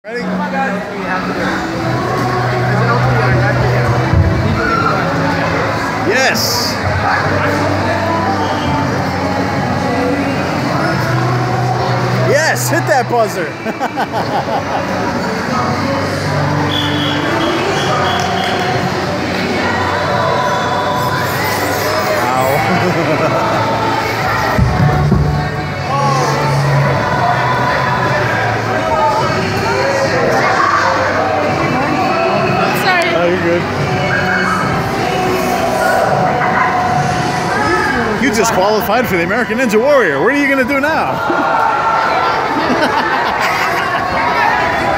Ready? Yes. Yes, hit that buzzer. Sorry. Oh, you're good. You just qualified for the American Ninja Warrior. What are you going to do now?